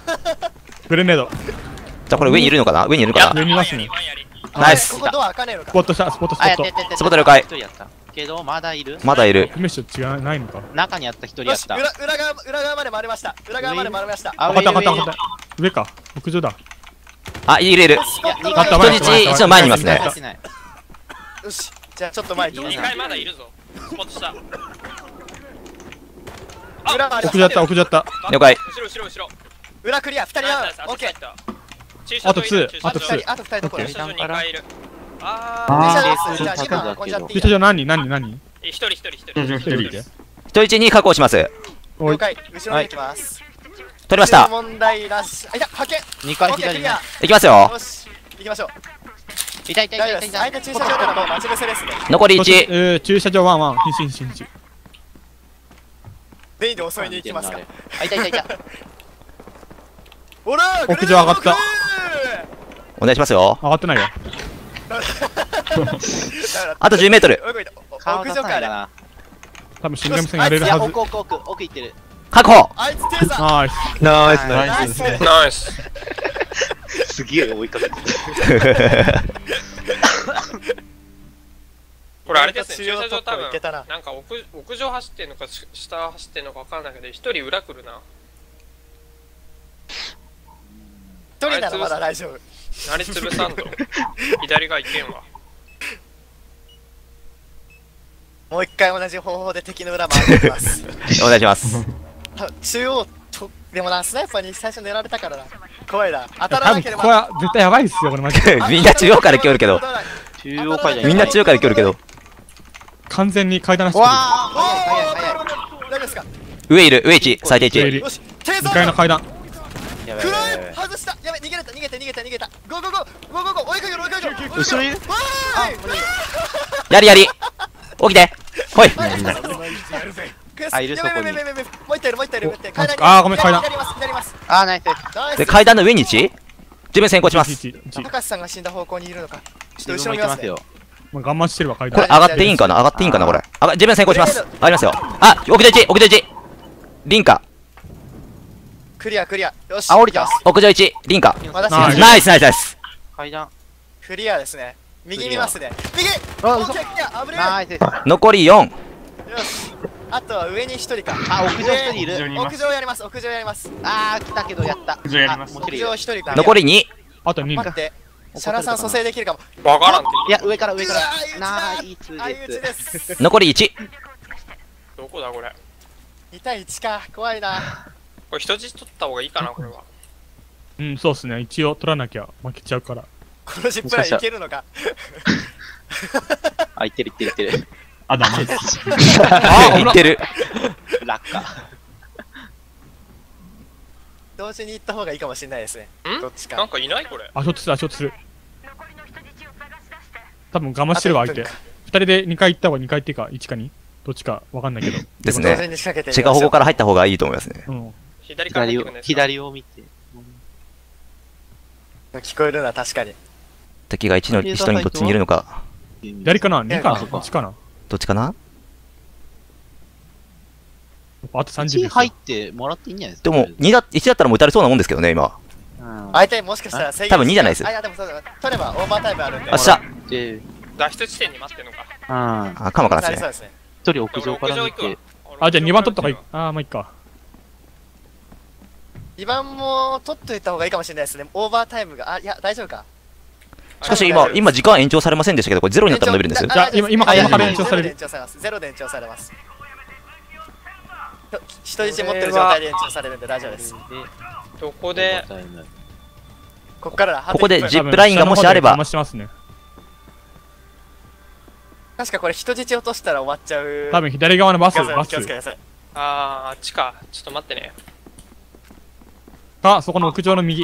グレネード。 じゃあこれ上にいるのかな、上にいるのかな。 上にいますね。 ナイス。 ここドア開かねえのか。 スポットした、スポット、スポット。 スポット了解。 一人やった。けど、まだいる。 まだいる。 クメッシュ違う、ないのか。 中にあった一人やよし、 った。 裏側まで回りました。裏側まで回りました。 あ、 分かった、分かった、 上分かった。上か。屋上だ。 あ、いるいる。 あった、 人質一応前にいますね。 よし、じゃあちょっと前行って 2階まだいるぞ。スポットした。 裏回りま屋上やった、屋上やった。 了解。 後ろ。 裏クリア、2人だ。オッケー。 あと2、あとあと2 2。 人、あと2人どこだ。 駐車場2階いる。 ああー、じゃあ2番運んじゃっていい駐車場何ー、1人。 一人いて。 人質に確保します。 おい了。解、後ろに行きます。 取りました。 問題ラッシュ。あ、いた、派遣。 二階オッケー、ク左リア。 いきますよ。 よし、行きましょう。 いたいたいた大丈夫です。 いたいた。 相手駐車場からもう待ち伏せですね。 残り1。 駐車場ワンワン。瀕死瀕死。 全員で襲いに行きますか。 あ、いたいたいた。 おらー、 屋上上がったお願いしますよ。 上がってないよ。 あと10メートル。 顔出屋上から。 さないかな。 多分新神戦やれるいや、 はず。 奥行ってる。 確保。 あいつテーザー。 ナイス。 ナイスナナイス。 イスね。 ナイス。 すげえ追いかけてこれあれですね、駐中央車場多分突破いけたななんか屋上走ってんのか下走ってんのか分かんないけど、一人裏来るな。 一人ならまだ大丈夫。 何潰さんと左がいけんわ。 もう一回同じ方法で敵の裏回っていきます。 お願いします。 中央と、でもな、スナイパーに最初狙われたからな。怖いな。当たら多分なければ。 ここは絶対やばいっすよ、これマジで。 みんな中央から来よるけど。 中央階段。 みんな中央から来よるけど。 完全に階段なしでわおあ、早いー、大丈夫ですか。 上いる、上1、最低1。 上いるよし、テーザ 2 ーだ。 階の階段。 やばい暗やばいやばい。 い外した。やべ、逃げた。ゴーゴーゴーゴーゴーゴー、追いかけろ追いかけろ。 後ろいる。 わーい。 やりやり。起きて。来い。 あいるそこにもう一体いる。 あーごめん階段左ます。 あー、ナイス。 ナイスで、階段の上に 1？ 自分先行します。 1 高橋さんが死んだ方向にいるのか。ちょっと自分後ろ見まね。 も行きますすよ。 もう我慢してるわ階これ段。 上がっていいんかな、上がっていいんかなこれ。自分先行します。上がりますよ。あ、屋上1。リンカ。 クリア。よし。 あ降りたよし屋上1、リンカ。 私ナイスナイスナイスナイス。 階段。 クリアですね。右見ますね。右。 あ、 オッ嘘ケークリア。危ねナイス。 残り4。 え。よし。あとは上に一人か。 あ、屋上一人いる。 屋上やります。 あー、来たけどやった。 屋上やりますあもう一人いる屋上一人か。 残り2。 あと2か。 待って。シャラさん蘇生できるかも。 分からんって。 いや、上から。 うわーナイス相打ちで。 ですす。 残り1。 どこだこれ。 2対1か。怖いな。 これ人質取った方がいいかな、これは。 うん、そうっすね。一応取らなきゃ負けちゃうから。 このジップラインいけるのか。 あ、いってる。 あ、ダメ。 いってる。 落下。 同時に行った方がいいかもしれないですね。どっちか。 なんかいないこれ。 あ、ショットする。多分我慢してるわ、相手。2人で2回行った方が2回っていうか、1か2？どっちかわかんないけど。 です同時ね。 に仕掛けて違う方向から入った方がいいと思いますね。 うん。 左から入ってくんですか。 左を見て。 聞こえるな、確かに。 敵が1の人にどっちにいるのか。 左かな ?2 かなあそっか ?1 かなどっちかな。 あと30 1 秒。 入ってもらっていいんじゃないですか。 でも、1だったらもう撃たれそうなもんですけどね、今。 うん。 相手もしかしたら制限多分2じゃないですあ、いやでもそうだ。取ればオーバータイムあるんで。 あっしゃ。 で、 脱出地点に待ってんのか。 うん。 あ、かもからですね。 なりそうですね。 一人屋上から見て。 あ、じゃあ2番取った方がいい。あー、まあいいか。 2番も取っといた方がいいかもしれないですね。オーバータイムが。あ、いや、大丈夫か。 しかし今時間延長されませんでしたけど、これゼロになったら伸びるんです。 じゃあ今から延長されるゼロで延長されます。人質持ってる状態で延長されるんで大丈夫です。 どこで。 ここからだ。 ここでジップラインがもしあれば我慢してますね。 確かこれ人質落としたら終わっちゃう。 多分左側のバス。 気をつけてください。 あっちか。ちょっと待ってね。 か、そこの屋上の右。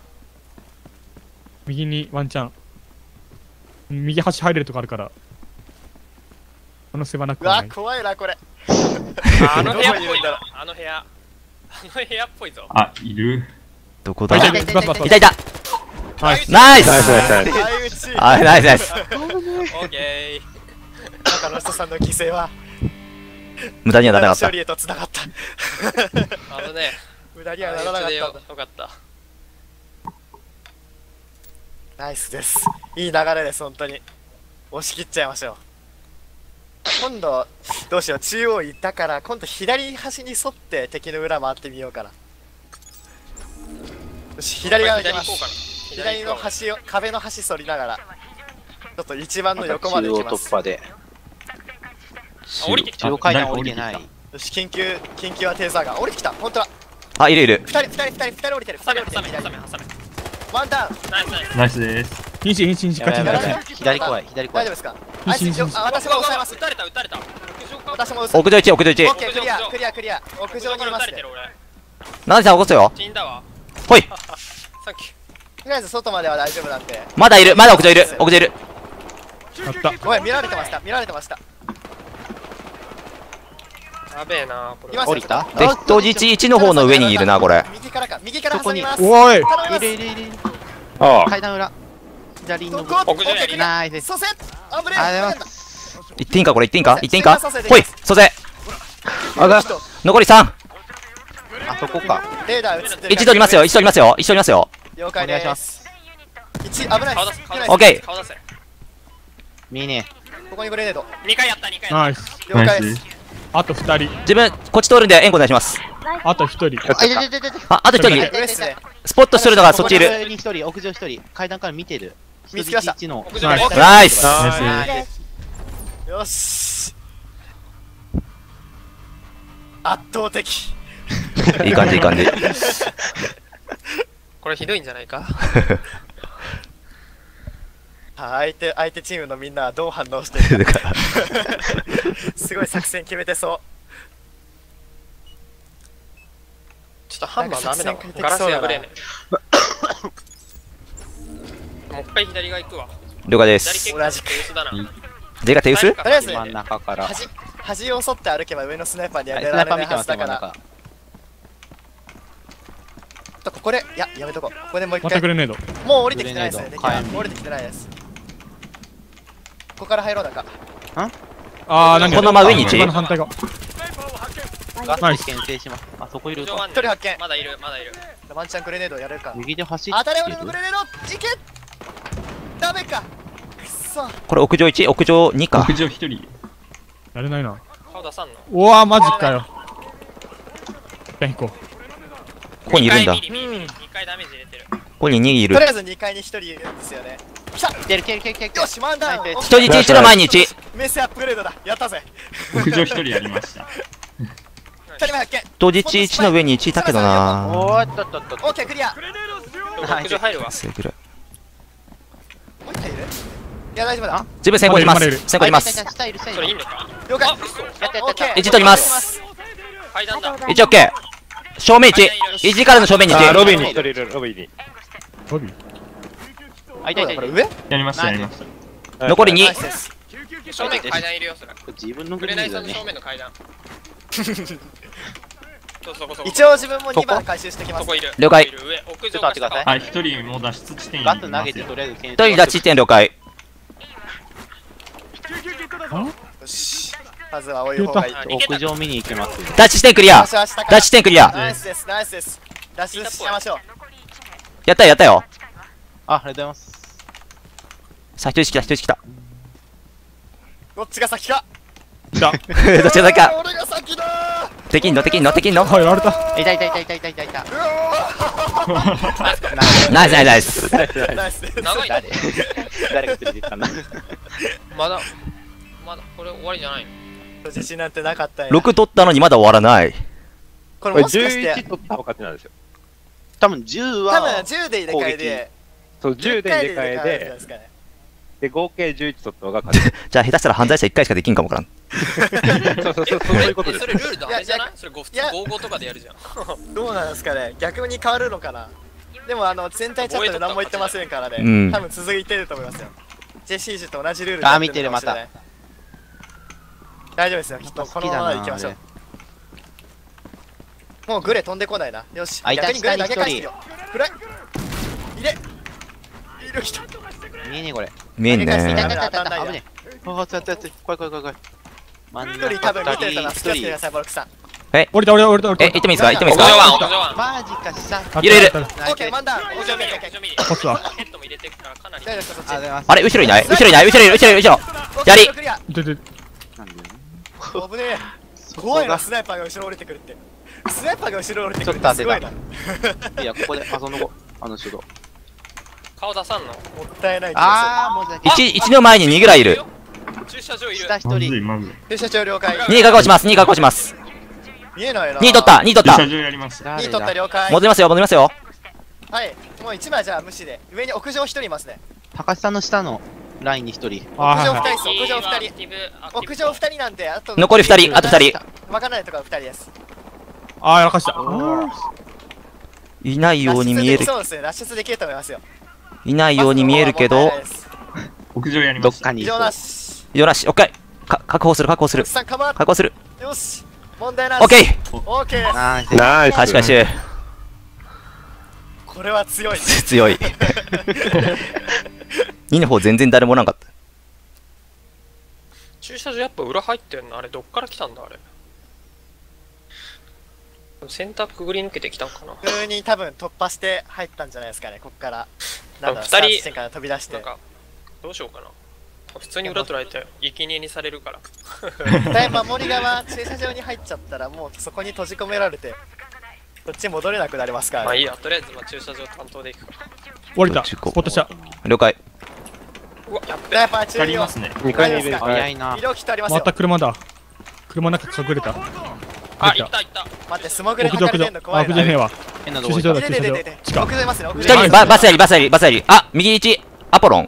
右にワンチャン。右端入れるとこあるから。可能性はなくうわ、 はない。 怖いな、これ。 あの部屋っぽいな。あの部屋っぽいぞ。 あ、いる。 どこだ。 いたいいたバスバスバスたいた。 ナイス。 ナイス。 ナイスナイスナイス。 相打ち。 あ、ナイスナイス。 オッケー。 中の人さんの犠牲は無駄にはならなかった勝利。へと繋がった。 あのね、 無駄にはならなかったんだ。 よかった。 ナイスです。いい流れです、本当に。押し切っちゃいましょう。今度、どうしよう、中央いたから、今度左端に沿って敵の裏回ってみようかな。よし、左側行きます。左の端を、壁の端反りながら、ちょっと一番の横まで行きます。 中央突破で。 降りてきた中央階段降りてない。 よし、緊急はテーザーが降りてきた。本当だ。 あ、いるいる。 二人降りてる。 挟め、挟め、 二人降りてる。 挟め、挟め。 ワンダウン。 ナイス、ナイス。 ナイスです。 瀕死勝ちになる。 左怖い、左怖い。 大丈夫ですか？あいつよあ、私も抑えます撃。たれた、撃たれた。屋上か。 私も抑え屋上1、屋上1。 オッケー、クリア。屋上にいますね撃たれてる。俺。 ナナさん起こすよ。 死んだわ。 ほい。 サンキュとりあえず外までは大丈夫なんで。 まだいる、まだ屋上いる。屋上いる。 あった。 ごめん、見られてました。 ー。やべえな、これ。 います降りたで、人質1の方の上にいるな、これ。 右から挟みます。 おい。 頼みます。 いる。 ああ。 階段裏。左のどこ？ 屋上やりナイス。 蘇生。あぶねえ。 ありがとうございま行っていいんかこれ行っていいんか行っていいんか蘇生ほい蘇生あだ。 残り3。 あそこか。 レーダー映ってる。 1取りますよ、1取りますよ、1取りますよ。 了解お願いしで。 ます 1、危ない顔出せ、 です。 顔出せ。 オッケー顔出せ。 見えねここにグレネード。 2回やった、2回やっナイス。 了解です。 あと2人。 自分こっち通るんで援護お願いします。 あと1人。 え。あ、いて。 あと1人いる。 上っすね。 スポットするのがそっちいる。 上に1人、屋上1人。階段から見てる。 見つけました人質1の。 た。屋上ナイスやった。 ナイス。 ナイス。 よし。圧倒的。 いい感じいい感じ。 これひどいんじゃないか。 相手チームのみんなはどう反応してるか。すごい作戦決めてそう。 ちょっとハンマーダメだわなんか作戦ガラス変えてきそうだな破れねえ。もう一回左側行くわ。 了解です。 左結構手薄だな。 でが手薄とりあえず真ん中から。 端を沿って歩けば上のスナイパーにははい狙われないスナイパー見てますよ、 はずだから。 真ん中。 ここで、いや、やめとこう。ここでもう一回またグ。レネード。 もう降りてきてないですね。 グレネード火炎敵は降りてきてないです。ここから入ろうなんか。 あー、何このまま上に一一番の反対側。 ガナイススで牽制します。あそこいるか。 屋上ワン一人発見。 まだいる、まだいる。 ワンチャングレネードやれるか。 右で走当たれってる俺のグレネードいけダメかくっそこれ屋上1、屋上2か屋。上一人。 やれないな。 顔出さんの。 うわー、マジかよ。行こここにいるんだ。 2回ダメージ入れてる。 ここに2いるとり。あえず2階に1人いるんですよね。来た来てる。 よし、マンダウンナイス人質1の前に1。 メスアップグレードだやったぜ屋上一人やりました。 2人目発見人質1の上に1いたけどなおーっとっとっと。 オッケークリアも屋上入るわ。 すぐる。 う1体いるいや大丈夫だ自分先行しますまだいる。 先行します。 下いる。 それいいのか。 了解あ、嘘。 やったオッケー一取ります階段だ。 1オッケー。正面1。1からの正面に1。 あロビーに一人いる、ロビーに。 う。ロビー。 あ、いた。 これ上やりました、やりました。 残り2 ナイス。です正面階段いるよ、それ。 自分のグレグレネードねナイさんの正。面の階段。そこ。 一応自分も2番回収してきますそこいる。 了解そこいる上、屋上ちょっと待ってくださいはい、一人もう脱出地点にガいますよス投げてとりあえず牽制。 1人立ち点了解。 よしまずは追い方がいいあ逃げた屋上見に行きます。 脱地点クリア。 よし明日から脱地点クリア。 ナイスですナイスです脱出しましょうやったよやったよ。 あ、ありがとうございます。 さあ、人質来た、人質来た。 どっちが先か来た。 どっちが先か。 俺が先だできんのできんのできんのはい、やられた。 いた。 ナイスナイスナイス。 ナイスです長いな。 誰が連れてったんだ。 まだ、これ終わりじゃないの。 自信なんてなかったんや 6取ったのにまだ終わらない。 ここれれもしかして 11取った方が勝ちなんですよ。 多分10 多分は、 10で入れ替えでそう、10で入れ替えじゃないでで、 すかねで、合計11取った方が勝ち。 じゃあ下手したら犯罪者1回しかできんかもわからん。 そういうことですそ。れルールダメじゃないいやそれ普通いや 55とかでやるじゃん。 どうなんですかね逆に変わるのかなでも全体チャットで何も言ってませんからね、 うん多分続いてると思いますよジェシージと同じルールでやってるかもしれない大丈夫ですよきっとこのままでいきましょうもうグレ飛んでこないなよしあいた逆にグレ投げ返して下よグレ入れいる人見えねえこれ。 見えん投げ返してね。 ダメだ当たんないや危ねえ。あ、つやつ。怖い。真ん一人多分見てるから一気をつけてくだ人。 さいボロクさん降りた。 行ってもいいですか？行ってもいいですか？ 屋上湾。 マジか下。 あいるいるあったあったオッケー、マンダウン。 屋上見る、屋上見る。 こっちはヘッドも入れてくからかなり。 大丈夫ですか、そっち。 ありがとうございます。 あれ後ろいない後ろいない後ろいる後ろいる後ろ。左クリア。 でなんで危ねえ。怖いな、スナイパーが後ろ降りてくるって。スナイパーが後ろ降りてくるってすごいな。もいや、ここで遊んどこう。手動。 顔出さんの。 ったいない気があー、もうじゃあ、 1の前に2ぐらいいる。 駐車場いる。 下一まずい人。 まずい。 する。駐車場了解。 2確保します2確保します。 見えないな。 2取った2取った。 駐車場やりました。 2 誰取っただ了解。 戻りますよ戻りますよ。 はい。もう1枚じゃあ無視で。上に屋上1人いますね。 高橋さんの下のラインに一人。 あ屋上2 はいはい人です。屋上2人。屋上2人なんで、あと。 残り2人あと2人。 わからないところは2人です。 あーやらかした。 いないように見えるそうですね、脱出できると思いますよ。 いないように見えるけど。 屋上やりどっました。 異常かにいそう。 なし。 よしオッケー。確保する確保するさんカバー。 確保する。 よし。問題なし。 オッケー。 オッケーです。 ナイス。 ナイス。 確かしこれは強い。 強い。2の方全然誰もおらんかった。 駐車場やっぱ裏入ってんのあれどっから来たんだあれ。センターくぐり抜けてきたんかな。 普通に多分突破して入ったんじゃないですかね、こっから。なんだろう、 二人スタート地点から飛び出してなん。かどうしようかな。普通に裏取られて生贄にされるから。 だいぶ守り側、駐車場に入っちゃったらもうそこに閉じ込められて、こっち戻れなくなりますからね。 まあいいや、とりあえずまあ駐車場担当でいくから。 降りた。スどっち行こうポットした。 了解。 うわ、やっべスナイパー二中央。 人いますね。 2階にいる。 早いな医。療キットありますよまた。車だ。車の中隠れた。 あ、 出たいったいった。 待って、スモークで屋上屋上測れてんの。怖いな。 屋上ねえわ。 変なとこ行った。 駐車場だ駐車場。 ででででで。 地下屋。上いますね、屋上。 2人バスやりバスやりバスやり。あ右1アポロン。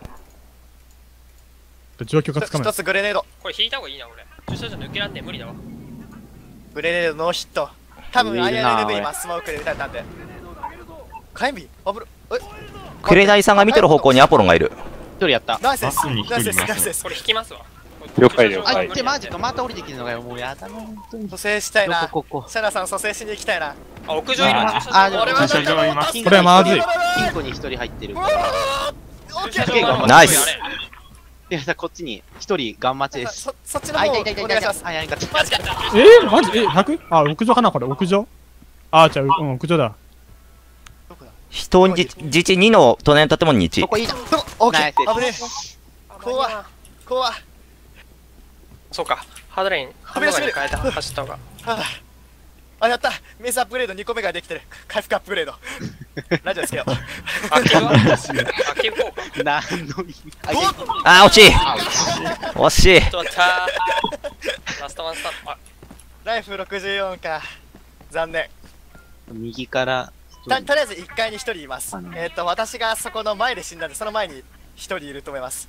状況がつかめな一い。 つグレネード。 これ引いた方がいいな俺。駐車場抜けらんねえ無理だわ。 グレネードノーヒット。多分いるな IRNV 今スモークで撃たれたんで。火炎瓶危る。 紅さんが見てる方向にアポロンがいる。 一人やった。 ナイスです。 バスに一人ナイスです。 いますナイスですこ。れ引きますわ。 了解了あ、 解ってマジか。また降りてきてるのがよ。もうやだな、本当に。 蘇生したいな。 ここ。 シャナさん蘇生しに行きたいな。 あ、屋上いるあ駐車場。 あでも駐車場います。 これはまずい。 金庫に一人入ってる。 オッケ駐車ー。 場ナイスあれいや、こっちに一人ガン待ちです。 そっちのあ、 方おいたいたいたいた願いします。 あ、やりかった。 マジか。 マジ100？あ、屋上かなこれ。屋上あ、じゃあ、屋上だ。 どこだ。 人質2の隣の建物に1。 ここいいじゃん。 オッケナイスー。危ねえ。怖っ。怖っ。 そうか。ハードレイン、ハンドガンに変えた。走った方が。 あ、やった。メイスアップグレード2個目ができてる。回復アップグレード。ラジオですけど。 あ、キーはあ、キーこうか。 何の意味。 あー惜しい惜しい。 ちょっと待ったラストワンスタート。あ、 ライフ64か。残念。 右から。 とりあえず1階に1人います。私がそこの前で死んだんで、その前に1人いると思います。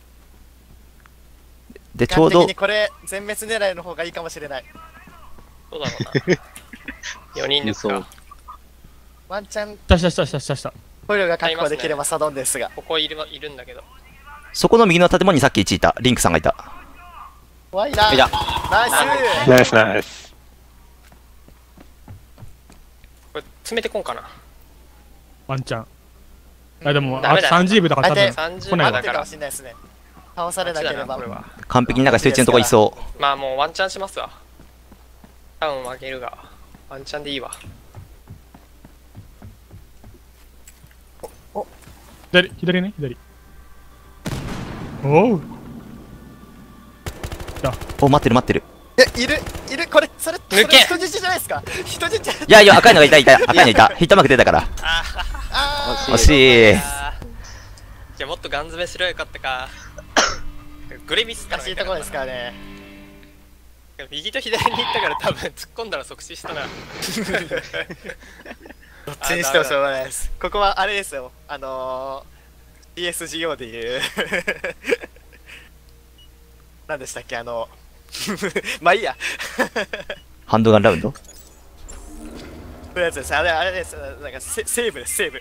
でちょうど基本的にこれ、全滅狙いの方がいいかもしれない。 どうだろうな。4人ですか。 ワンチャン、 した。 捕虜が確保できればサドンですが。 ここいるんだけど。 そこの右の建物にさっき1いた。リンクさんがいた。 怖いな。 いやナイスナイスナイス。 これ、詰めてこんかな。 ワンチャン。あ、でも、 ダメだ 30部だから多分 30 来ないわだから待ってるかも。しれないですね。倒されなければこれ。は。 完璧になんか人質のとこいそまあもうワンチャンしますわ。多分負けるが。ワンチャンでいいわ。 左ね、左。おう。 う。お待ってる。 いる、これ、それ抜け人質じゃないですか。人質じゃ。 いや赤いのがいた赤いのいた。ヒットマーク出たから。 あ惜しい。 じゃあもっとガン詰めしろよかったか。グレビスか難しいところですからね。 右と左に行ったから多分突っ込んだら即死したな。 どっちにしてもしょうがないです。ここはあれですよ。PSGO でいう何でしたっけまあいいや。 ハンドガンラウンド。 とりあえずです。あれです。なんかセーブです。セーブ。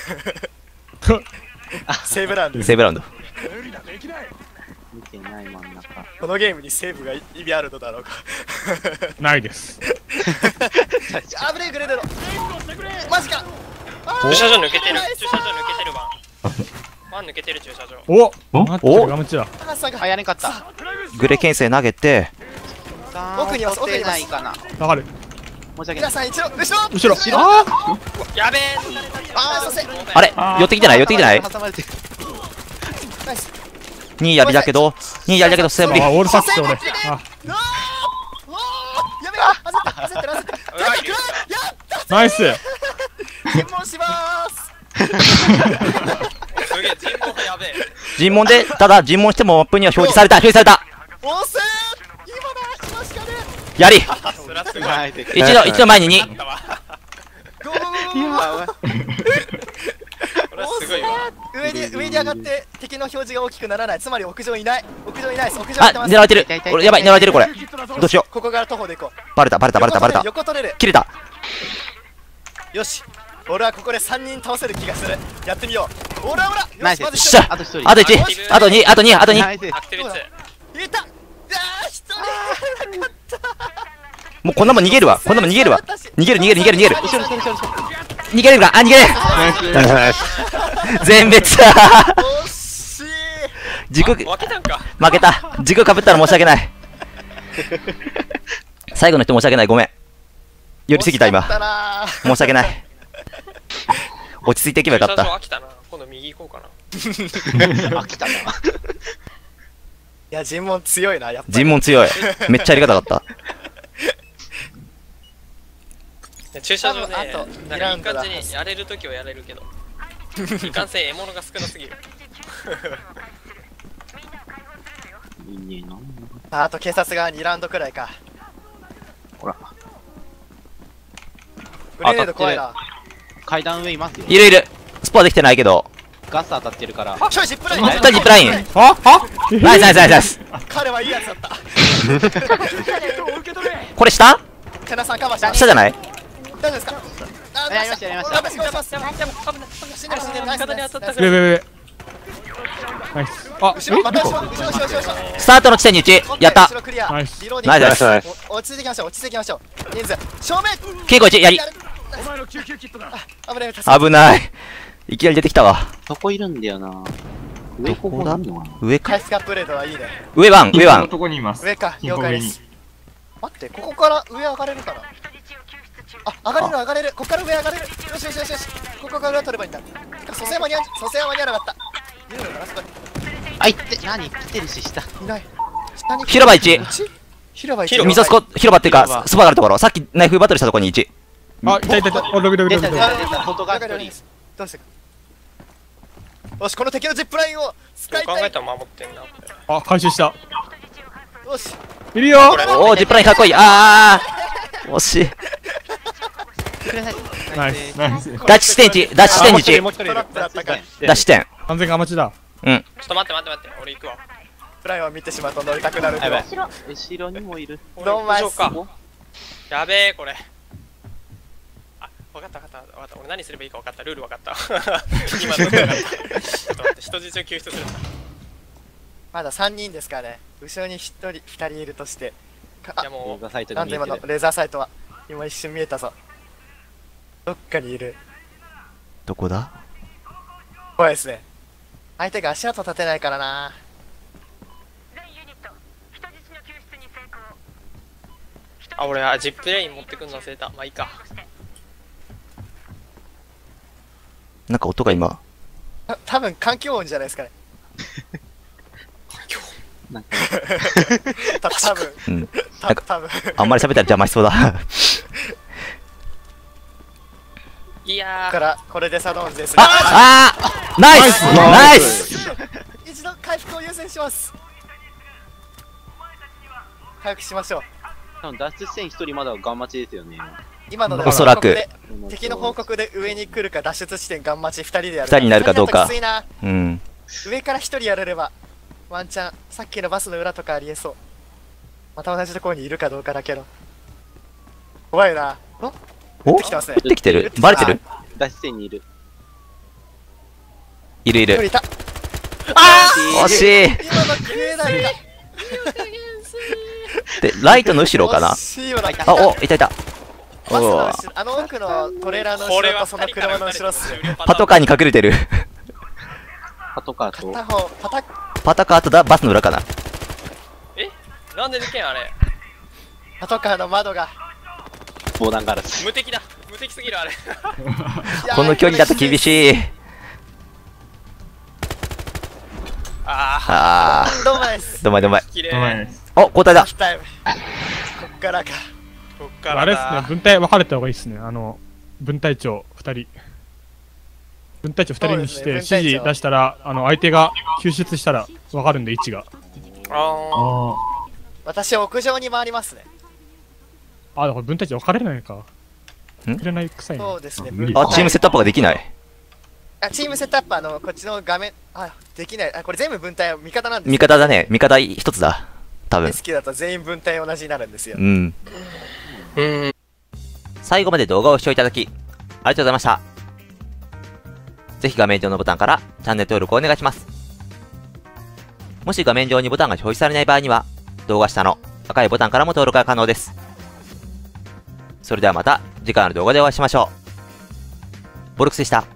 セーブラウンドです。 セーブラウンド。 見てない真ん中。 このゲームにセーブが意味あるのだろうか。 ないです。 あぶねえグレード。マジか。 駐車場抜けてる。駐車場抜けてるワン。ワン抜けてる駐車場。 おお待ってるガムチだ。 あ、やれんかった。 グレ牽制投げて。 奥には取れないかな。 わかる。 申し訳ない皆。さん一度、後ろ後ろあやべえあー、そして、 あれ寄ってきてない寄ってきてない挟まれてる。 ナイス。 2やりだけど2やりだけどセーブリあ、オールサックス俺。あ、 うわーおーやべえ、焦ってる。 うわいるやったナイス。 尋問しまーす。 すげえ人口やべえ尋問でただ尋問してもマップには表示された表示されたおせー今だ、しかね。 やりそりゃすごいはい、で一度前に2 あったわゴーゴーゴーゴーゴー。 これはすごいわ上に上がって敵の表示が大きくならない。つまり屋上いない。屋上いないです。屋上あやってます。 狙われてる俺やばい狙われてるこれどうしようここから徒歩で行こう。 バレた横取れる。 切れたよし。俺はここで3人倒せる気がする。やってみよう。オラオラ。 ナイスよし、まずよっしゃあと1人。 あと1あと2あと2あと2 ナイス。 アクティビティいた。あー、一人。なかった。 もうこんなもん逃げるわこんなもん逃げるわ逃げる後ろ後ろ後ろ後ろ。 逃げれるかあ逃げれナイス。 全滅惜しい。 軸負けたんか負けた軸かぶったら申し訳ない最後の人申し訳ないごめん寄りすぎた今惜しかったなー。 申し訳ない落ち着いていけばよかった駐車場飽きたな今度右行こうかなあ、来たな。 いや、尋問強いな、やっぱり。 尋問強いめっちゃやり方だったね駐車場ね多分あとなんかいい感じにやれるときはやれるけどいかんせん獲物が少なすぎるいいねあと警察が2ラウンドくらいか。 ほら。 グレネード怖いな。 階段上いますよ。 いるいるスポはできてないけどガス当たってるから。 ちょい、ジップライン。 2人ジップラインあナイスナイスナイスナイス彼はいいやつだった。 これ下テナさんカバーして。 下じゃない大丈夫ですか。あやりましたやりました頑張ってください。死んでる死んでる。ナイス味方に当たった上上上。ナイス。あ、 後ろ、また後ろ、後ろ、後ろ、後ろ。 スタートの地点に1やった後ろクリア。 ナイスリローディングナイスナイス落ち着いていきましょう、落ち着いていきましょう。人数、正面。 稽古1やり危ない、助け危ないいきなり出てきたわそこいるんだよな。上ここいるのかな。 上かハイスカップレードはいいね。 上ワン上ワのンとこにいます。 上か、 金庫上に了解です。待って、ここから上上がれるかな。あ、上がれる上がれる。ここから上上がれる。よしよしよしよし。ここから上取ればいいんだ。蘇生間に合わなかった。いるのかな、そこに。 あ、いって、何来てるし、下。 いない。下に広場1 広場1。 ミソスコ広場っていうかスパがあるところさっきナイフバトルしたところに1 あ、いたいたいた。お、ロビロビロビロビ。 出た出た、外が1人。 どうしてか。よし、この敵のジップラインを使いたい。 どう考えたら守ってんなこれあ、回収した。 よし。 いるよ。 おおジップラインかっこいいあー惜しいください。 ナイスナイス。 ダッチ地点1ダッチ地点1 トラップだったか。 ダッチ地点完全が待ちだ。 うんちょっと待って待って待って俺行くわプラインを見てしまうと乗りたくなるけど。 後ろにもいる。 どうも俺行きましょうかやべえこれあ分かった分かった分かった俺何すればいいか分かったルール分かった今の分かったちょっと待って人質を救出するまだ3人ですからね。後ろに1人、2人いるとして。あ、 いやもう動画サイトなんに見えてる。 で今のレーザーサイトは。今一瞬見えたぞ。どっかにいる。 どこだ怖いですね。相手が足跡立てないからな。 あ俺ジップレイン持ってくんの忘れたまあいいかなんか音が今多分環境音じゃないですかね。 なんか多分うん多分あんまり喋ったら邪魔しそうだいやーからこれでサドンズです。 あーナイスナイス一度回復を優先します。回復しましょう。 多分脱出して1人まだガン待ちですよね。 今のでおそらく報告で敵の報告で上に来るか脱出地点ガン待ち2人でやる。 二人になるかどうか二人だときついな。 うん上から1人やれればワンチャンさっきのバスの裏とかありえそう。また同じところにいるかどうかだけど怖いな。 お撃ってきてますね。 できてるバレてる脱出線にいる。 いるいる 1人いた。 惜しい今の切れないか。 でライトの後ろかな惜しいよな。 あおいたいたバスのお後ろあの奥のトレーラーの後これはろとその車の後ろっすよ。 パトカーに隠れてるパトカーと。 片方パトカーとだバスの裏かなえなんででけんあれパトカーの窓が防弾ガラス。 無敵だ。無敵すぎるあれ。 この距離だと厳しい。 ああどうもです。 どんまいどんまい。 ー、綺麗。 うまいです。 お、交代だ。 ハーフタイム。こっからか。 こっからあれっすね、 だ。 分隊分かれた方がいいっすね。分隊長2人。分隊長2人にして、 そう指ですね分隊長示出したら、相手が救出したら分かるんで、位置が。 ああ私、屋上に回りますね。 あ、だから分隊長分かれないか。 ん分かれないくさいね。 そうですね。 無理あ、チームセットアップができない。 あチームセットアップ、こっちの画面、できない。これ全部分隊、味方なんです味方だね。味方一つだ。多分レ。スキューだと全員分隊同じになるんですよう。ん。 ー。 最後まで動画を視聴いただき、ありがとうございました。ぜひ画面上のボタンからチャンネル登録をお願いします。もし画面上にボタンが表示されない場合には、動画下の赤いボタンからも登録が可能です。それではまた次回の動画でお会いしましょう。ボルクスでした。